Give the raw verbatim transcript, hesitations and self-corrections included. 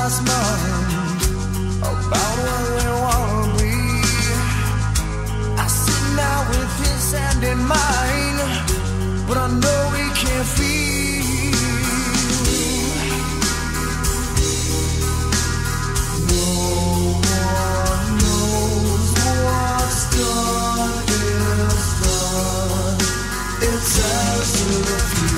ask mine about where they wanna be. I sit now with his hand in mine, but I know he can't feel. No one knows what's done is done. It's as if